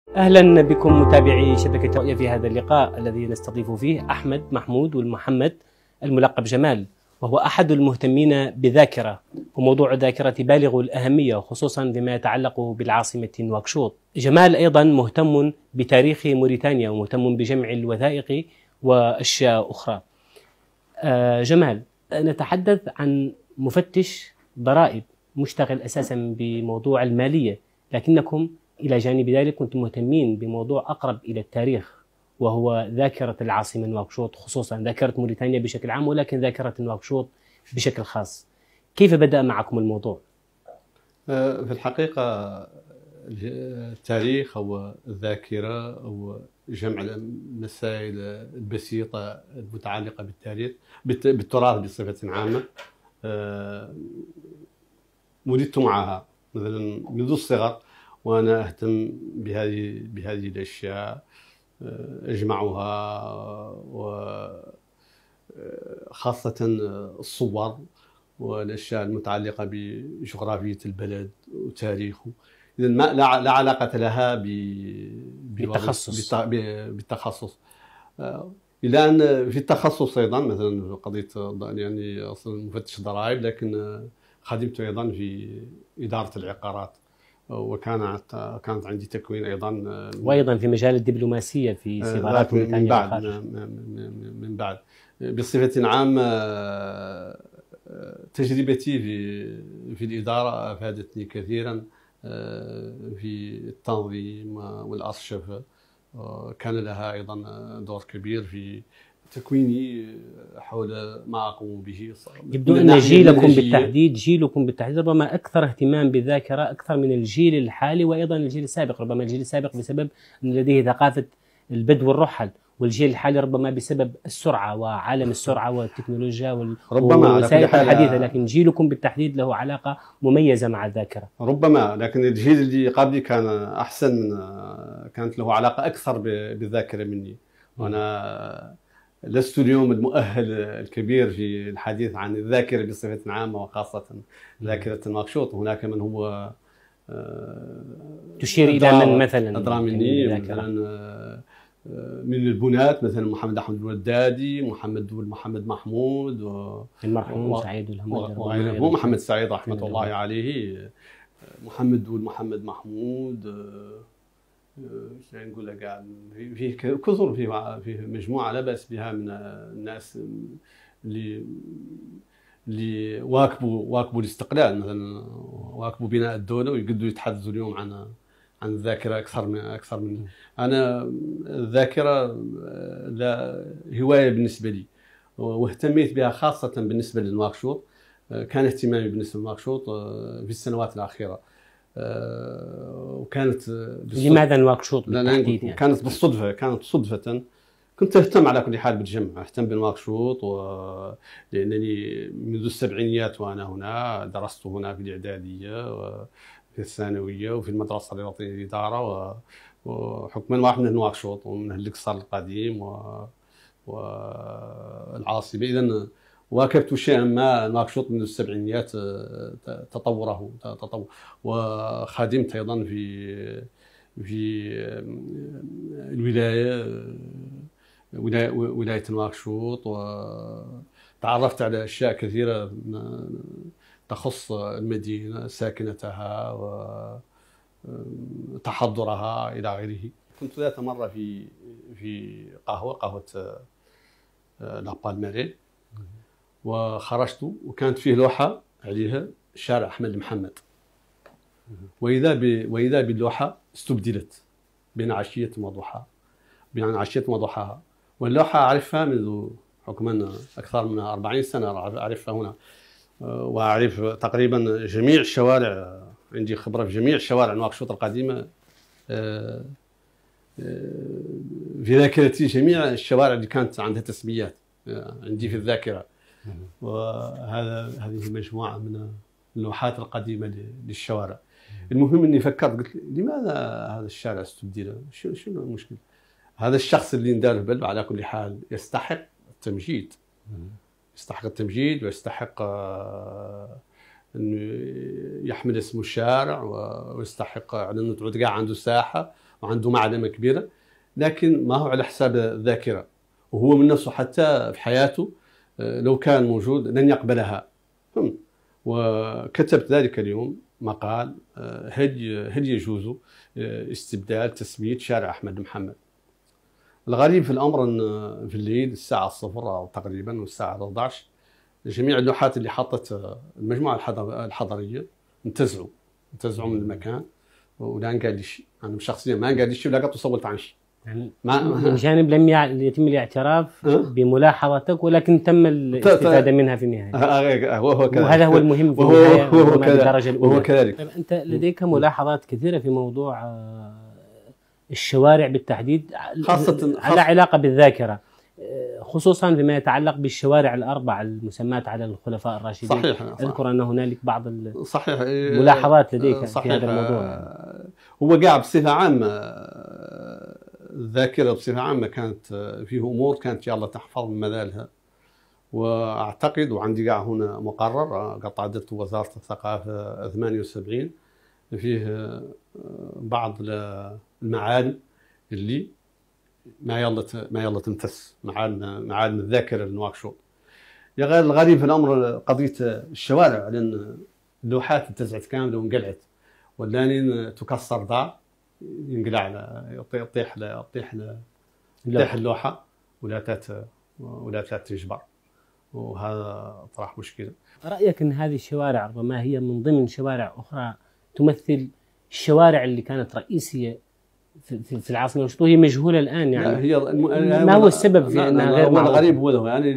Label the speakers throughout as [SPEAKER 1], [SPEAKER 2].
[SPEAKER 1] أهلا بكم متابعي شبكة رؤية في هذا اللقاء الذي نستضيف فيه أحمد محمود والمحمد الملقب جمال، وهو أحد المهتمين بذاكرة، وموضوع الذاكرة بالغ الأهمية خصوصا فيما يتعلق بالعاصمة نواكشوط. جمال أيضا مهتم بتاريخ موريتانيا ومهتم بجمع الوثائق وأشياء أخرى. جمال، نتحدث عن مفتش ضرائب مشتغل أساسا بموضوع المالية، لكنكم إلى جانب ذلك كنتم مهتمين بموضوع أقرب إلى التاريخ وهو ذاكرة العاصمة نواكشوط، خصوصا ذاكرة موريتانيا بشكل عام ولكن ذاكرة نواكشوط بشكل خاص. كيف بدأ معكم الموضوع؟
[SPEAKER 2] في الحقيقة التاريخ أو الذاكرة أو جمع المسائل البسيطة المتعلقة بالتاريخ بالتراث بصفة عامة ولدت معها مثلا منذ الصغر، وأنا أهتم بهذه الأشياء، أجمعها، وخاصة الصور والأشياء المتعلقة بجغرافية البلد وتاريخه. إذا لا علاقة لها بالتخصص. إلى أن في التخصص أيضا مثلا قضية يعني أصلا مفتش ضرائب، لكن خدمت أيضا في إدارة العقارات، كانت عندي تكوين أيضا،
[SPEAKER 1] وأيضا في مجال الدبلوماسية في سفارات موريتانيا
[SPEAKER 2] من بعد بصفة عامة. تجربتي في الإدارة أفادتني كثيرا في التنظيم والأرشفة، كان لها أيضا دور كبير في تكويني حول ما أقوم به.
[SPEAKER 1] يبدو أن جيلكم بالتحديد ربما أكثر اهتمام بالذاكرة أكثر من الجيل الحالي وأيضا الجيل السابق. ربما الجيل السابق بسبب أن لديه ثقافة البدو والرحل، والجيل الحالي ربما بسبب السرعة وعالم السرعة والتكنولوجيا والوسائل الحديثة، لكن جيلكم بالتحديد له علاقة مميزة مع الذاكرة.
[SPEAKER 2] ربما، لكن الجيل اللي قبلي كان أحسن، كانت له علاقة أكثر بالذاكرة مني، وأنا لست اليوم المؤهل الكبير في الحديث عن الذاكرة بصفة عامة وخاصة ذاكرة نواكشوط. هناك من هو
[SPEAKER 1] تشير إلى من مثلا
[SPEAKER 2] أدرى مني، مثلا من البنات مثلا محمد أحمد الودادي، محمد محمود،
[SPEAKER 1] المرحوم سعيد الهمدري
[SPEAKER 2] وغيره، محمد سعيد رحمة الله عليه، محمد محمود، نقول لك قاعد فيه كثر، فيه مجموعة لا بأس بها من الناس اللي واكبوا الاستقلال، مثلا واكبوا بناء الدولة ويقدروا يتحدثوا اليوم عن الذاكرة أكثر من أنا. الذاكرة لا هواية بالنسبة لي، واهتميت بها خاصة بالنسبة لنواكشوط. كان اهتمامي بالنسبة لنواكشوط في السنوات الأخيرة، وكانت
[SPEAKER 1] لماذا نواكشوط بالتحديد؟
[SPEAKER 2] يعني كانت صدفة. كنت أهتم على كل حال بالجمع، أهتم بنواكشوط، لأنني منذ السبعينيات وأنا هنا، درست هنا في الإعدادية وفي الثانوية وفي المدرسة الوطنية للإدارة، وحكما واحد من نواكشوط ومن القصر القديم والعاصمة. إذن واكبت شيئا ما نواكشوط منذ السبعينيات، تطور، وخدمت أيضا في ولاية نواكشوط، وتعرفت على أشياء كثيرة تخص المدينة، ساكنتها وتحضرها إلى غيره. كنت ذات مرة في قهوة لا بالماري، وخرجت وكانت فيه لوحة عليها شارع أحمد محمد، وإذا باللوحة استبدلت بين عشية وضحاها. واللوحة أعرفها منذ حكما أكثر من 40 سنة، أعرفها هنا، وأعرف تقريبا جميع الشوارع، عندي خبرة في جميع الشوارع نواكشوط القديمة. في ذاكرتي جميع الشوارع اللي كانت عندها تسميات عندي في الذاكرة، هذه مجموعة من اللوحات القديمة للشوارع. المهم اني فكرت، قلت لماذا هذا الشارع استبدل؟ شنو المشكلة؟ هذا الشخص اللي ندار البلد على كل حال يستحق التمجيد، ويستحق انه يحمل اسم الشارع، ويستحق على انه تعود كاع عنده ساحة وعنده معلمة كبيرة، لكن ما هو على حساب الذاكرة. وهو من نفسه حتى في حياته لو كان موجود لن يقبلها. وكتبت ذلك اليوم مقال هل يجوز استبدال تسمية شارع أحمد محمد. الغريب في الأمر أن في الليل الساعة 0 أو تقريبا والساعة 11 جميع اللوحات اللي حطت المجموعة الحضرية انتزعوا من المكان، ولا قال لي شيء. أنا شخصيا ما قال لي شيء ولا قد صوت عن شيء.
[SPEAKER 1] يعني من جانب لم يتم الاعتراف بملاحظتك، ولكن تم الاستفادة منها في النهاية. وهذا هو المهم في النهاية بالدرجة الأولى.
[SPEAKER 2] وهو كذلك.
[SPEAKER 1] طيب أنت لديك ملاحظات كثيرة في موضوع الشوارع بالتحديد، خاصة على علاقة بالذاكرة، خصوصا فيما يتعلق بالشوارع الأربع المسماة على الخلفاء الراشدين.
[SPEAKER 2] صحيح.
[SPEAKER 1] أذكر أن هنالك بعض
[SPEAKER 2] صحيح
[SPEAKER 1] الملاحظات لديك في هذا الموضوع.
[SPEAKER 2] هو قاعد بصفة عامة الذاكرة بصفة عامة كانت فيه أمور كانت يلا تحفظ من مذالها. وأعتقد وعندي قاع هنا مقرر قد عدت وزارة الثقافة 78 فيه بعض المعالم اللي ما يلا تمتس معالم الذاكرة لنواكشوط. يا غير الغريب في الأمر قضية الشوارع، لأن اللوحات انتزعت كاملة وانقلعت، ولاني تكسر ضاع ينقلع يطيح اللوحة ولا تجبر، وهذا طرح مشكلة.
[SPEAKER 1] رأيك أن هذه الشوارع ربما هي من ضمن شوارع أخرى تمثل الشوارع اللي كانت رئيسية في العاصمة نشط وهي مجهولة الآن؟ يعني ما هو السبب في أنها غير معروفة؟
[SPEAKER 2] الغريب هو يعني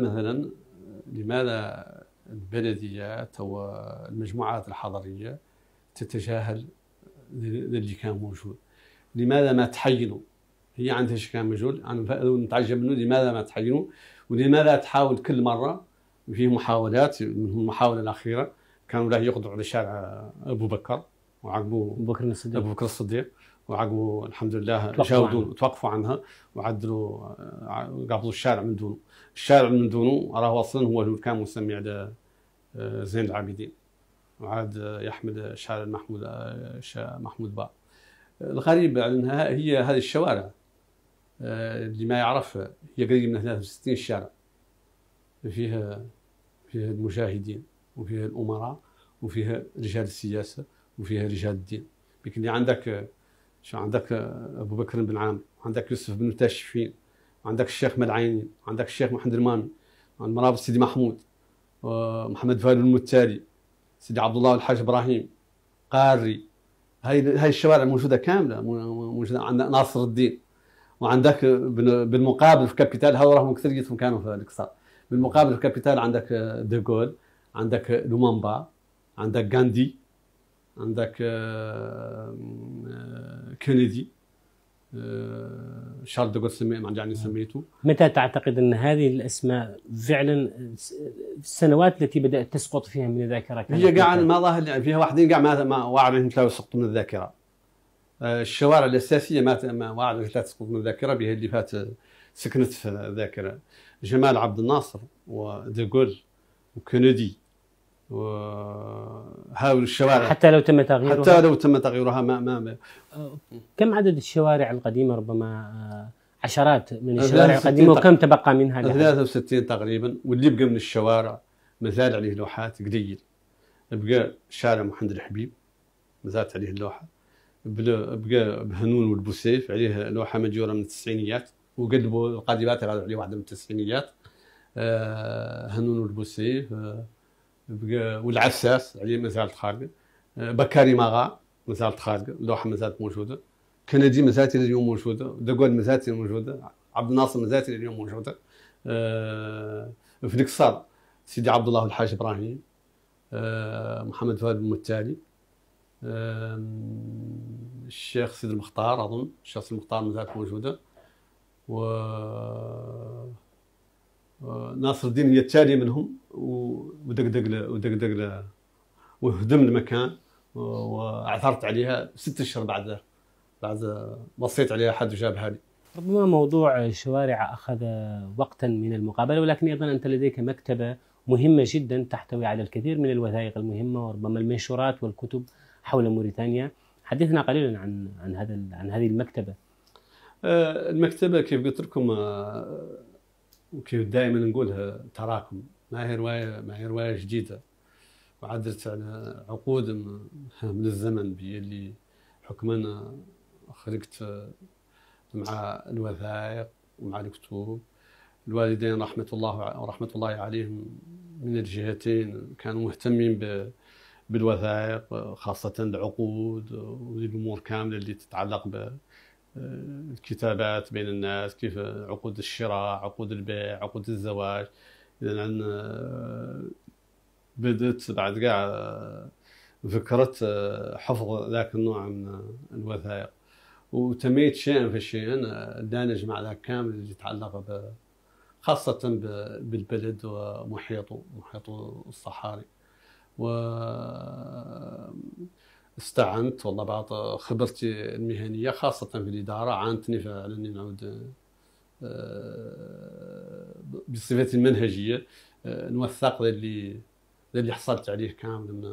[SPEAKER 2] لماذا البلديات أو المجموعات الحضرية تتجاهل اللي كان موجود؟ لماذا ما تحينوا؟ هي عندها شيء كان موجود، أنا متعجب منه. لماذا ما تحينوا؟ ولماذا تحاول كل مرة؟ فيه محاولات، من المحاولة الأخيرة كانوا لا يقضوا على شارع أبو بكر وعقبوا أبو بكر الصديق وعقبوا الحمد لله جاودوا توقفوا عنها وعدلوا قبضوا الشارع من دونه. الشارع من دونه راه اصلا هو كان مسمي على زين العابدين، وعاد يحمل شارع محمود باء. الغريب انها هي هذه الشوارع اللي ما يعرف هي قريب من 63 شارع، فيها المجاهدين وفيها الامراء وفيها رجال السياسه وفيها رجال الدين. لكن عندك ابو بكر بن عامر، عندك يوسف بن متاشفين، عندك الشيخ ملعيني، عندك الشيخ محمد الماني، عند مرابط سيدي محمود، محمد فؤاد المتالي، سيدي عبد الله والحاج ابراهيم، قاري. هاي الشوارع موجوده كامله، موجوده. عندك ناصر الدين، وعندك بالمقابل في كابيتال هذول راهم اكثريتهم كانوا في الاقصى. بالمقابل في كابيتال عندك ديغول، عندك لومامبا، عندك غاندي، عندك كينيدي، شارل دوغول يعني سميته.
[SPEAKER 1] متى تعتقد أن هذه الأسماء فعلا السنوات التي بدأت تسقط فيها من الذاكرة؟
[SPEAKER 2] هي قاعد ما ظاهر فيها واحدين قاعد ما واعرين مثل يسقطوا من الذاكرة. الشوارع الأساسية ما واعرين مثل تسقط من الذاكرة بها اللي فات سكنت في الذاكرة. جمال عبد الناصر وديغول وكينيدي وهاول الشوارع
[SPEAKER 1] حتى لو تم
[SPEAKER 2] تغييرها ما
[SPEAKER 1] كم عدد الشوارع القديمة؟ ربما عشرات من الشوارع القديمة، وكم تبقى منها؟
[SPEAKER 2] 63 تقريبا. واللي بقى من الشوارع مازال عليه لوحات قليل. بقى شارع محمد الحبيب مازالت عليه اللوحة. بقى بهنون والبوسيف عليه لوحة مجورة من التسعينيات، وقلبوا القادمات غادوا عليه واحدة من التسعينيات. هنون والبوسيف والعساس عليه مازالت خارجه. بكاري ماغا مازالت خارجه، اللوحه مازالت موجوده. كندي مازالت اليوم موجوده. دغول مازالت موجوده. عبد الناصر مازالت اليوم موجوده. في القصر سيدي عبد الله والحاج ابراهيم، محمد فؤاد المتالي، الشيخ سيد المختار، اظن الشيخ سيد المختار مازالت موجوده. و ناصر الدين هي التالي منهم، ودقدق وهدم المكان واعثرت عليها 6 اشهر بعد وصيت عليها حد وجابها لي.
[SPEAKER 1] ربما موضوع الشوارع أخذ وقتا من المقابلة، ولكن أيضا أنت لديك مكتبة مهمة جدا تحتوي على الكثير من الوثائق المهمة وربما المنشورات والكتب حول موريتانيا. حدثنا قليلا عن هذه المكتبة.
[SPEAKER 2] المكتبة كيف قلت لكم وكيف دائما نقولها تراكم، ما هي رواية جديدة، وعدت على عقود من الزمن اللي حكما خلقت مع الوثائق ومع الكتب. الوالدين رحمة الله عليهم من الجهتين كانوا مهتمين بالوثائق، خاصة العقود والأمور كاملة اللي تتعلق بالكتابات بين الناس، كيف عقود الشراء، عقود البيع، عقود الزواج. إذن بدأت بعد فكرة حفظ ذاك النوع من الوثائق، وتميت شيئا فشيئا دانج مع ذاك كامل اللي يتعلق خاصة بالبلد ومحيطه، محيط الصحاري. واستعنت والله بعض خبرتي المهنية خاصة في الإدارة عانتني فعلا أني نعود بصفتي المنهجية نوثق اللي حصلت عليه كامل.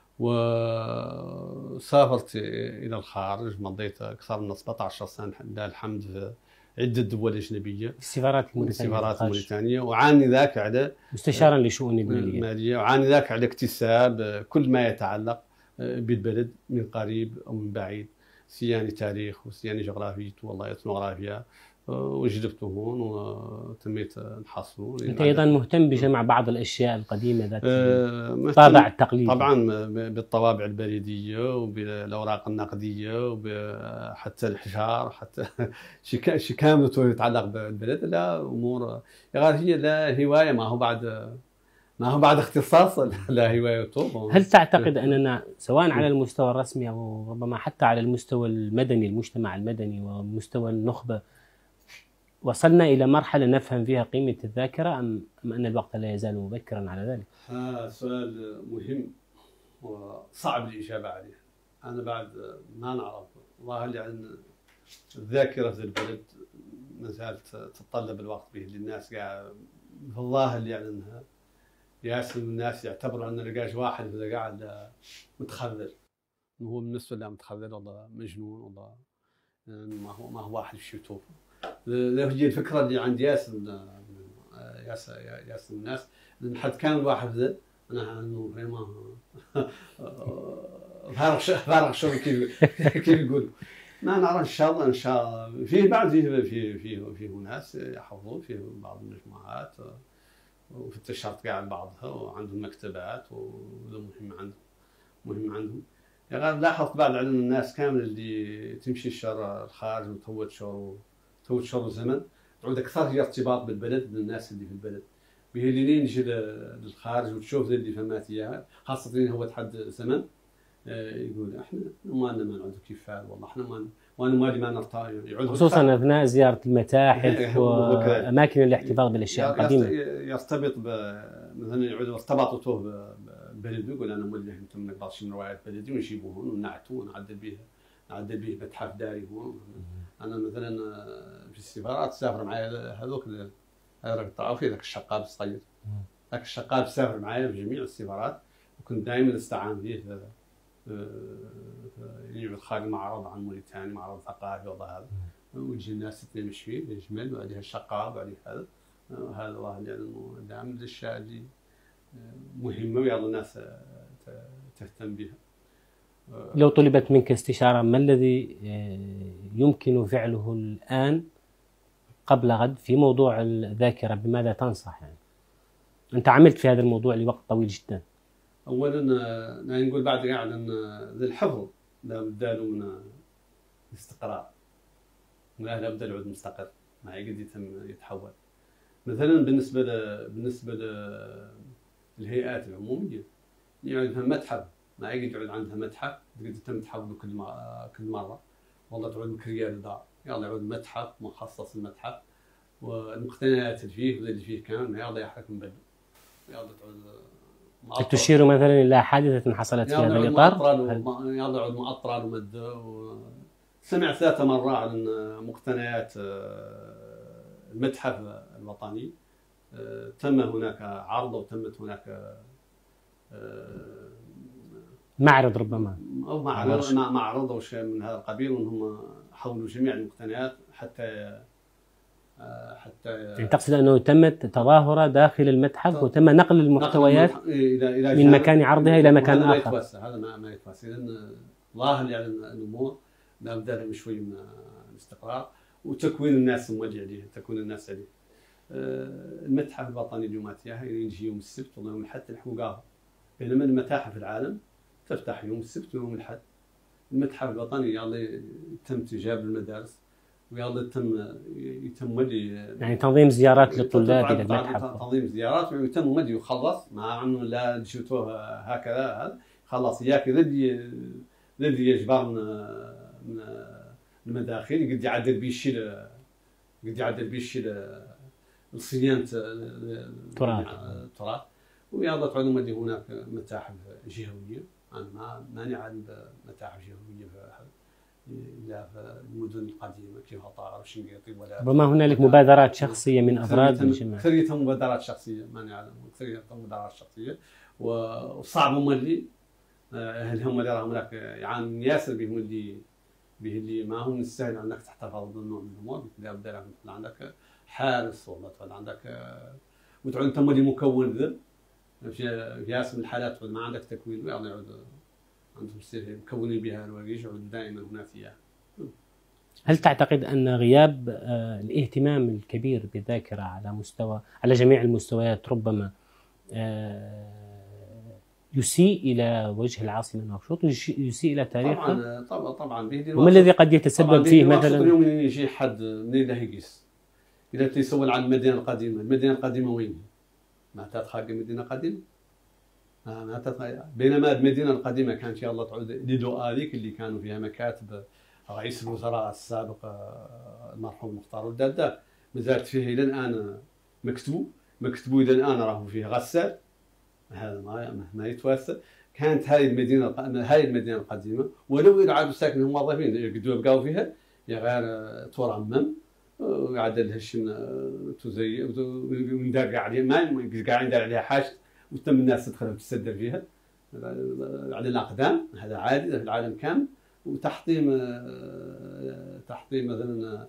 [SPEAKER 2] وسافرت إلى الخارج، مضيت أكثر من 17 سنة لله الحمد في عدة دول أجنبية،
[SPEAKER 1] السفارات
[SPEAKER 2] الموريتانية، وعاني ذاك على
[SPEAKER 1] مستشارا لشؤون المالية،
[SPEAKER 2] وعاني ذاك على اكتساب كل ما يتعلق بالبلد من قريب أو من بعيد، سياني تاريخ وسياني جغرافية والله اثنوغرافيا، وجلبته هون وتميت نحصله.
[SPEAKER 1] أنت أيضا مهتم بجمع بعض الأشياء القديمة ذات الطابع التقليدي؟
[SPEAKER 2] طبعا بالطوابع البريدية وبالأوراق النقدية وحتى الحجار، حتى شيء كامل يتعلق بالبلد. لا أمور هي لا هواية، ما هو بعد اختصاص، لا هوايته.
[SPEAKER 1] هل تعتقد أننا سواء على المستوى الرسمي أو ربما حتى على المستوى المدني، المجتمع المدني ومستوى النخبة، وصلنا إلى مرحلة نفهم فيها قيمة الذاكرة، أم أن الوقت لا يزال مبكرا على ذلك؟
[SPEAKER 2] سؤال مهم وصعب الإجابة عليه. أنا بعد ما نعرف والله لأن الذاكرة في البلد ما زالت تتطلب الوقت به للناس. قاعد والله اللي يعني أنها ياسر الناس يعتبروا أن لقاش واحد إذا قاعد متخذل، هو بالنسبة له متخذل والله مجنون والله ما هو واحد في يوتيوب. هي الفكرة اللي عند ياسر الناس، لأن حد كان الواحد ذا أنا إنه ما فارغ شغل كيف يقول. ما نرى إن شاء الله فيه بعد فيه ناس يحفظون فيه بعض المجموعات وفي التشارت قاعد بعضها وعندهم مكتبات، وهذا مهم عندهم. يعني لاحظت بعد علم الناس كامل اللي تمشي الشهر الخارج وتفوت شهر زمن تعود أكثر هي ارتباط بالبلد من الناس اللي في البلد. به اللي يجي للخارج وتشوف اللي فهمات إياها، خاصة اللي هو تحد زمن يقول إحنا ما نعود كيف فعل والله إحنا ما نرتاح،
[SPEAKER 1] خصوصا أثناء زيارة المتاحف وأماكن الاحتفاظ بالأشياء القديمة.
[SPEAKER 2] يرتبط مثلا يعود ارتباطه ببلده، يقول أنا مولي أنتم ما نقدرش من روايات بلدي ونجيبوهم ونعتوا ونعدل به متحف داري هون. أنا مثلا في السفارات سافر معي هذوك راك تعرف ذاك الشقاب الصغير، ذاك الشقاب سافر معي في جميع السفارات، وكنت دائما استعان به يعود خارج معرض عن موريتانيا، معرض ثقافي والله هذا، ويجي الناس تتنمش فيه يجمل وعليها الشقاب وعليه هذا والله يعني دائما من الاشياء اللي مهمه ويلا الناس تهتم بها.
[SPEAKER 1] لو طلبت منك استشارة، ما الذي يمكن فعله الآن قبل غد في موضوع الذاكرة؟ بماذا تنصح؟ يعني أنت عملت في هذا الموضوع لوقت طويل جدا.
[SPEAKER 2] أولا نقول بعد قاعد أن الحفظ لابد له من الاستقرار، لابد العود مستقر ما يقدر يتحول. مثلا بالنسبة للهيئات العمومية يعني عندها متحف، ما يقعد عندها متحف تقدر تم تحوله كل مرة والله تعود مكرية للدار، يلا يعود متحف مخصص المتحف والمقتنيات اللي فيه واللي فيه كامل يلا يحرك من بلده، يلا تعود
[SPEAKER 1] تشير مثلا إلى حادثة حصلت في هذا الإطار؟
[SPEAKER 2] يلا يعود مؤطرة ومدة. سمعت 3 مرات عن مقتنيات المتحف الوطني تم هناك عرض وتمت هناك
[SPEAKER 1] معرض ربما
[SPEAKER 2] او معرض او شيء من هذا القبيل، وانهم حولوا جميع المقتنيات حتى
[SPEAKER 1] يعني تقصد انه تمت تظاهره داخل المتحف وتم نقل المحتويات من مكان عرضها الى مكان اخر.
[SPEAKER 2] هذا ما يتوسع، لان ظاهر يعني الامور لابد لهم شوي من الاستقرار وتكوين الناس هم اللي عليه، تكوين الناس عليه. المتحف الوطني اليوم يجي يوم السبت ويوم الأحد الحقوقها، بينما المتاحف العالم تفتح يوم السبت ويوم الأحد. المتحف الوطني يلا يتم تجاب المدارس، ويلا يتم ملي
[SPEAKER 1] يعني تنظيم زيارات للطلاب الى المتحف،
[SPEAKER 2] تنظيم زيارات ويتم ملي يخلص مع انه لا نشوفوه هكذا خلص اياك الذي يجبر من المداخل قد يعدل بيش الصيانة التراث، ويلا تعلم اللي هناك متاحف جهوية. أنا ما مانع عن متاحف جهوية إلا في المدن القديمة كيف طائر وشنقيطي ولا
[SPEAKER 1] ربما هنالك مبادرات شخصية من أفراد الجماعة،
[SPEAKER 2] أكثريتها مبادرات شخصية، مانع عن أكثريتها مبادرات شخصية، وصعب هم اللي هل هم اللي راهم هناك يعانون ياسر بهم اللي ما هم السهل انك تحتفظ بالنوع من الامور. لابد يكون عندك حارس ولا عندك وتعود انت اللي مكون ذا في ياسر من الحالات ما عندك تكوين، يعني يعود عندهم سير مكونين بها الوريج يعود دائما هناك اياه.
[SPEAKER 1] هل تعتقد ان غياب الاهتمام الكبير بالذاكرة على جميع المستويات ربما يسيء إلى وجه العاصمة نواكشوط ويسيء إلى تاريخها؟
[SPEAKER 2] طبعا
[SPEAKER 1] وما الذي قد يتسبب فيه مثلا؟
[SPEAKER 2] اليوم يجي حد من اللي يقيس إذا تيسول عن المدينة القديمة وين؟ ما تتخاق المدينة القديمة؟ ما تتخاق. بينما المدينة القديمة كانت يلا تعود لدو هذيك اللي كانوا فيها مكاتب رئيس الوزراء السابق المرحوم مختار الدادة، مازالت فيها إلى الآن مكتبو إلى الآن راهو فيه غسال، هذا ما يتواسى. كانت هذه المدينه القديمه ولو يعادوا ساكنين موظفين يقدروا يبقاو فيها يا غير ترمم ويعدل لها الشن تزي وندار كاع عليها ما كاع ندار عليها حاجه وتم الناس تدخل وتستدر فيها على الاقدام. هذا عادي في العالم كامل. وتحطيم مثلا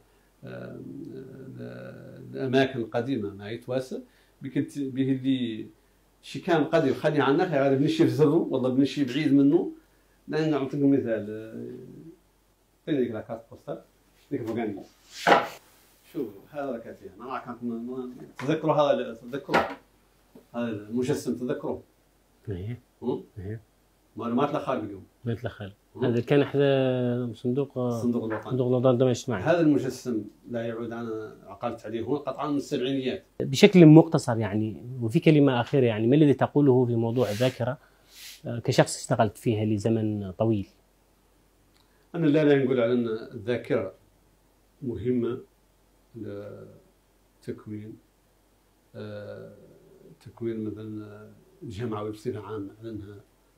[SPEAKER 2] الاماكن القديمه ما يتواسى به اللي شي كان قديم خلي عنك غير بنمشي في زرو والله بنمشي بعيد منه. لان نعطيكم مثال، فين ديك لاكارت بوستال ديك فوقاني، شوف هذا كاتيه انا راك تذكروا هذا المجسم تذكروا؟
[SPEAKER 1] ايه
[SPEAKER 2] معلومات لا خالد اليوم
[SPEAKER 1] بيت لخالد هذا كان احدى صندوق الوطني الاجتماعي.
[SPEAKER 2] هذا المجسم لا يعود انا عقلت عليه هو قطعا من السبعينيات.
[SPEAKER 1] بشكل مختصر يعني وفي كلمه اخيره يعني ما الذي تقوله في موضوع الذاكره كشخص اشتغلت فيها لزمن طويل؟
[SPEAKER 2] انا لا نقول على ان الذاكره مهمه لتكوين مثلا الجامعه بصفه عامه، على انها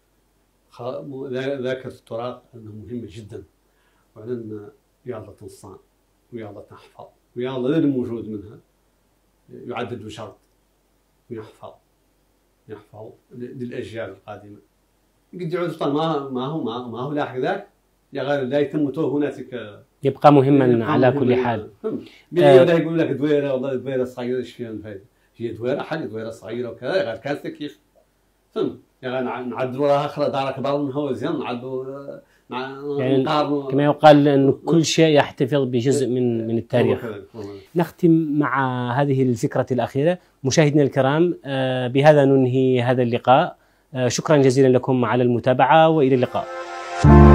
[SPEAKER 2] ذاكرة التراث أنها مهمة جدا، وعلى أن يلا تنصان ويلا تحفظ ويلا الموجود منها يعدد بشرط ويحفظ للأجيال القادمة. قد يعود ما هو لاحق ذاك يا غير لا يتم هنالك
[SPEAKER 1] يبقى مهما على كل حال.
[SPEAKER 2] يقول لك دويرة والله دويرة صغيرة ايش فيها الفائدة؟ هي دويرة صغيرة وكذا غير كانت كيف فهمت؟ يعني نعدلوا لها اخرى دار كبار من هو زين نعدلوا
[SPEAKER 1] يعني كما يقال أن كل شيء يحتفظ بجزء من التاريخ. نختم مع هذه الفكرة الأخيرة. مشاهدينا الكرام بهذا ننهي هذا اللقاء. شكرا جزيلا لكم على المتابعة وإلى اللقاء.